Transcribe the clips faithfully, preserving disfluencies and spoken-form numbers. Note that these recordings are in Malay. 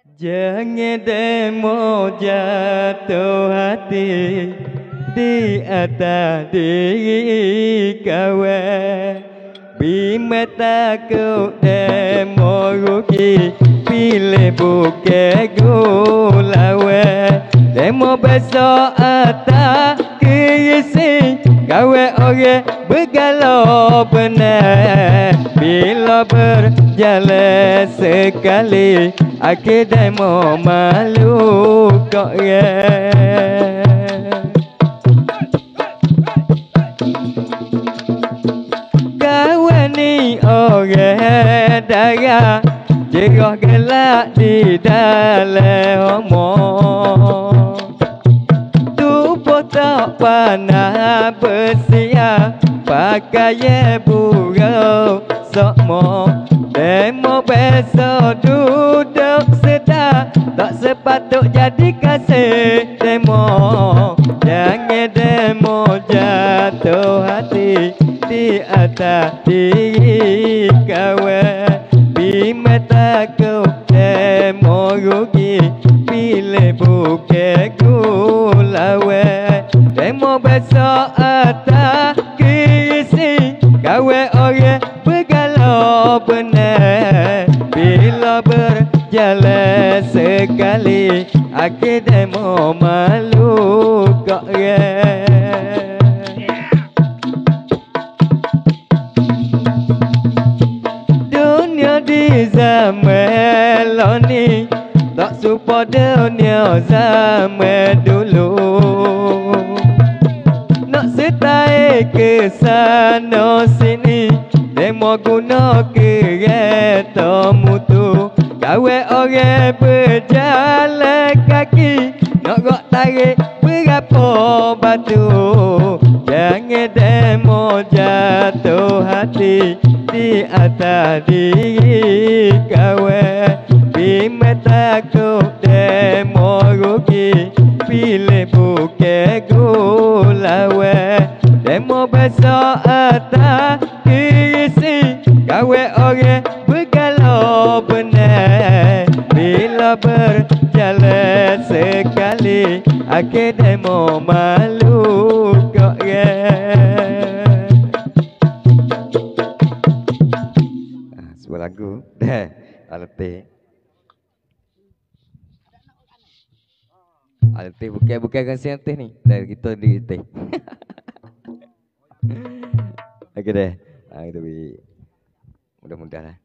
Jangan demo jatuh hati di atas diri kawan. Bima takut demo rugi, pilih bukan gulawan. Demo besok atas keisi, kawan orang bergalau benar. Bila berjalan sekali, akhir demo malu kok ya. Kawan ni orang darah, jerah gelak di dalam omong. Tubuh tak pernah bersiap, pakaian buruk sokmo. Demo besok duduk sedar, tak sepatut jadi kasih demo. Jangan demo jatuh hati di atas diri kawan. Bima takut demo rugi, pilih bukan gulawan. Demo besok atas keisi, kawan orang bergalau benar. Bila berjalan sekali, akhir demo malu kok ya. Dunia di zaman ni tak serupa dunia zaman dulu. Nak setai ke sana sini, demo guna kereta mutu. Kawan orang berjalan kaki, nak gok tarik berapa batu. Jangan demo jatuh hati di atas diri kawan. Bima takut demo rugi, pilih bukan gulawan. Demo besok atas keisi, kawan orang bergalau benar. Bila berjalan sekali, akhir demo malu kok ya. Sebuah lagu dah alatih. Alatih bukan-bukan kasi alatih ni. Dah kita di teh. Okey dah. Ha kita beri. Mudah-mudahan lah.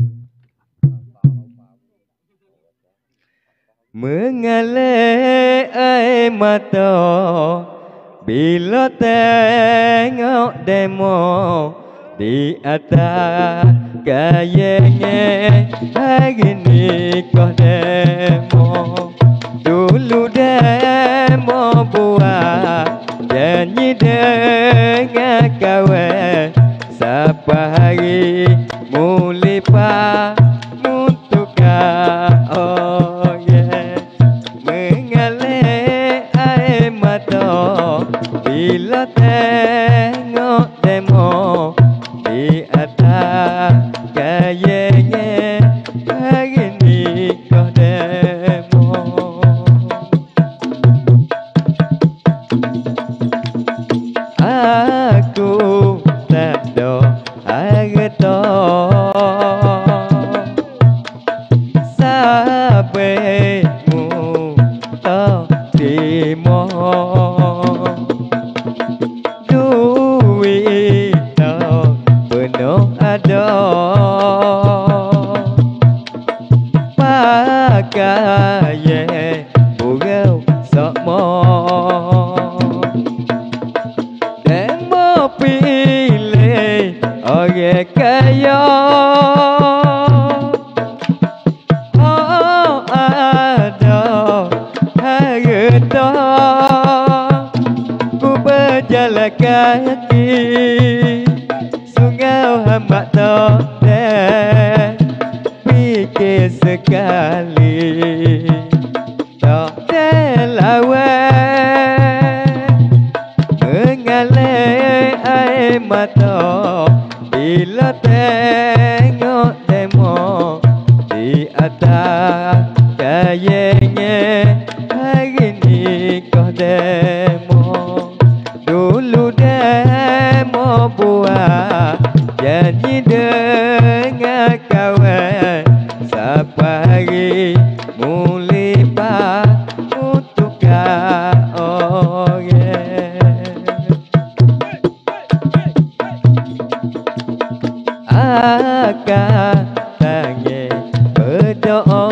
Mengalir air mata bila tengok demo di atas kayanya. Hari ni kau demo, dulu demo buat janji dengan kawan. Siapa hari mulipa mutukah oh yeah. Mengalir air mata bila tengok demo di atas kayanya. Hari ni kau demo. Aku tak ada harta, sabarmu tak terima. Duit tak penuh ada, pakaian buruk sokmo. Demo pilih orang kaya, oh ada harta. Ku berjalan kaki, sungai hamba tak ada fikir sekali. Tak ada lawan, mengalir air mata bila tengok demo di atas kayaknya hari ni kau demo dulu demo buat janji dengan kawan sampai hari mulai pak untuk orang akan tangi berdoa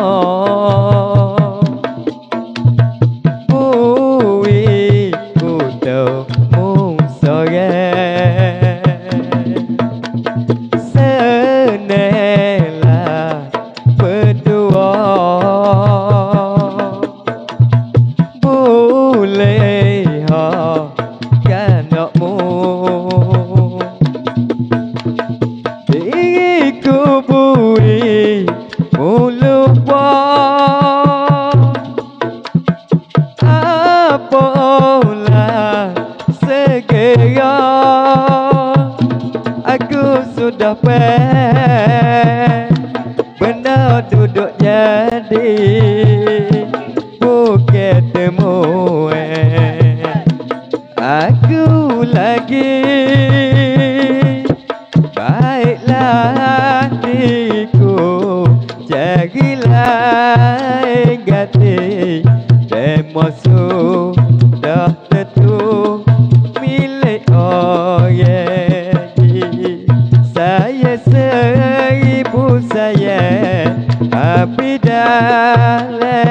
bui kutu mung sore senela berdua boleh ha kanakmu diriku bui lupa apalah segera aku sudah pen benar duduk jadi bukit temu aku lagi baiklah hatiku carilah ganti demo sudah tentu milik orang saya seribu saya tapi dalam